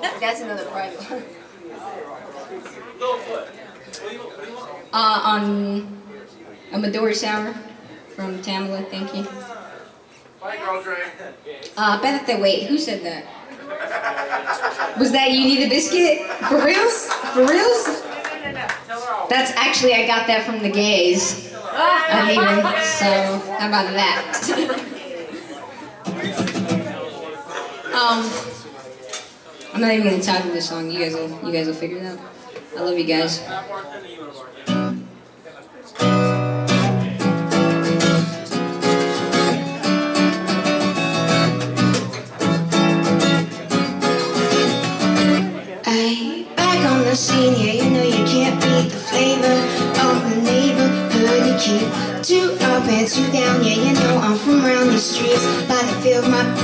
That's another private one. On a Midori Sour from Tamala, thank you. Wait, who said that? Was that You Need a Biscuit? For reals? For reals? That's actually, I got that from the gays. Even, so, how about that? I'm not even gonna title this song. You guys will figure it out. I love you guys. Back on the scene, yeah, you know you can't beat the flavor of the neighborhood. You keep two up and two down, yeah, you know I'm from around these streets by the feel of my...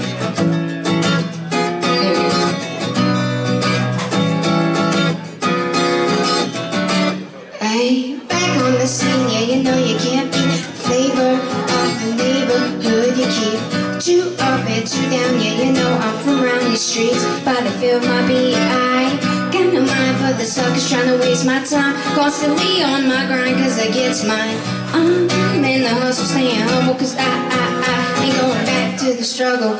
Back on the scene, yeah, you know you can't beat the flavor of the neighborhood. You keep two up and two down, yeah, you know I'm from around these streets by the feel of my beat. I got no mind for the suckers trying to waste my time, constantly on my grind cause I gets mine. I'm in the hustle, staying humble cause I ain't going back to the struggle.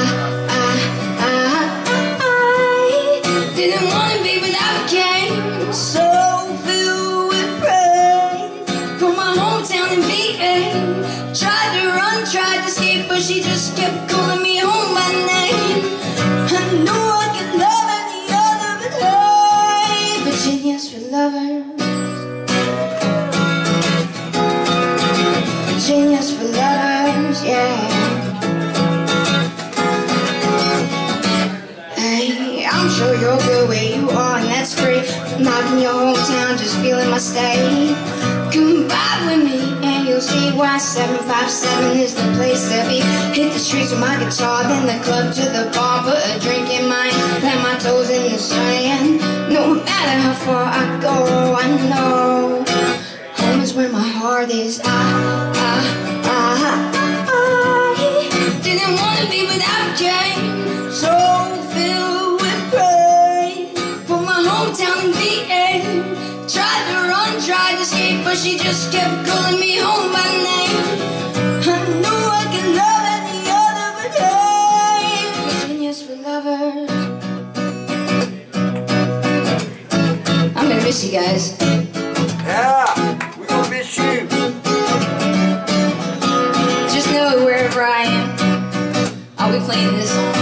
I didn't want to be, but I became so filled with pride from my hometown in VA. Tried to run, tried to escape, but she just kept calling me home by name. I knew I could love any other, but hey, Virginia's for lovers. Virginia's for lovers, yeah. Hey, I'm sure you're good where you are, and that's great. Not in your hometown, just feeling my state. Come vibe with me and you'll see why 757 is the place to be. Hit the streets with my guitar, then the club to the bar, put a drink in mine, plant my toes in the sand. No matter how far I go, I know home is where my heart is. I didn't want to be, but I became so filled with pride from my hometown in VA. Tried to run, tried to escape, but she just kept calling me home by name. I knew I could love any other, but hey, Virginia's for lovers. I'm gonna miss you guys. Yeah, we're gonna miss you. Just know wherever I am, I'll be playing this song.